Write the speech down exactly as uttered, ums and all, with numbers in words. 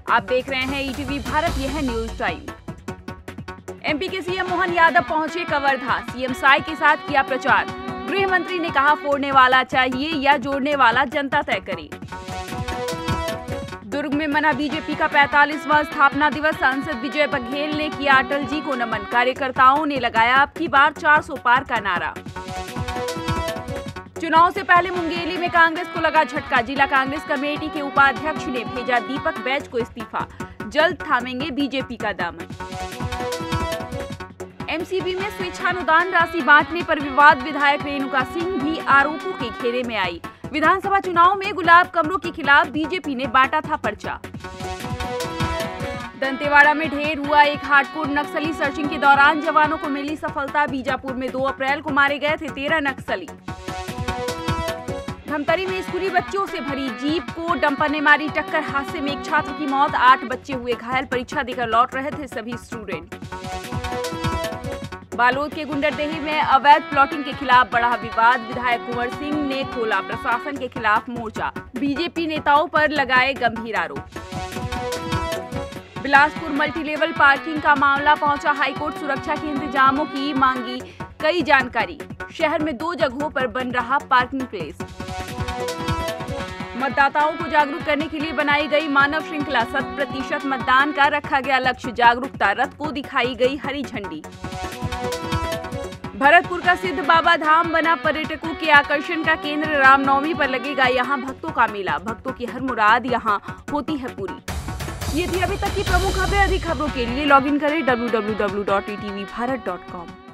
आप देख रहे हैं ईटीवी भारत, यह है न्यूज टाइम। एमपी के सीएम मोहन यादव पहुंचे कवर्धा, सीएम साय के साथ किया प्रचार। गृह मंत्री ने कहा, फोड़ने वाला चाहिए या जोड़ने वाला जनता तय करे। दुर्ग में मना बीजेपी का पैंतालीसवां स्थापना दिवस, सांसद विजय बघेल ने किया अटल जी को नमन। कार्यकर्ताओं ने लगाया अब की बार चार सौ पार का नारा। चुनाव से पहले मुंगेली में कांग्रेस को लगा झटका, जिला कांग्रेस कमेटी के उपाध्यक्ष ने भेजा दीपक बैज को इस्तीफा, जल्द थामेंगे बीजेपी का दामन। एमसीबी में स्वेच्छानुदान राशि बांटने पर विवाद, विधायक रेणुका सिंह भी आरोपों के घेरे में आई। विधानसभा चुनाव में गुलाब कमरों के खिलाफ बीजेपी ने बांटा था पर्चा। दंतेवाड़ा में ढेर हुआ एक हार्डकोर नक्सली, सर्चिंग के दौरान जवानों को मिली सफलता। बीजापुर में दो अप्रैल को मारे गए थे तेरह नक्सली। धमतरी में स्कूली बच्चों से भरी जीप को डंपर ने मारी टक्कर, हादसे में एक छात्र की मौत, आठ बच्चे हुए घायल। परीक्षा देकर लौट रहे थे सभी स्टूडेंट। बालोद के गुंडरदेही में अवैध प्लॉटिंग के खिलाफ बढ़ा विवाद, विधायक कुंवर सिंह ने खोला प्रशासन के खिलाफ मोर्चा, बीजेपी नेताओं पर लगाए गंभीर आरोप। बिलासपुर मल्टीलेवल पार्किंग का मामला पहुंचा हाईकोर्ट, सुरक्षा के इंतजामों की मांगी कई जानकारी। शहर में दो जगहों पर बन रहा पार्किंग प्लेस। मतदाताओं को जागरूक करने के लिए बनाई गई मानव श्रृंखला, शत प्रतिशत मतदान का रखा गया लक्ष्य। जागरूकता रथ को दिखाई गई हरी झंडी। भरतपुर का सिद्ध बाबा धाम बना पर्यटकों के आकर्षण का केंद्र, रामनवमी पर लगेगा यहाँ भक्तों का मेला। भक्तों की हर मुराद यहाँ होती है पूरी। ये थी अभी तक की प्रमुख खबरें। अधिक खबरों के लिए लॉग इन करें W W W dot E T V Bharat dot com.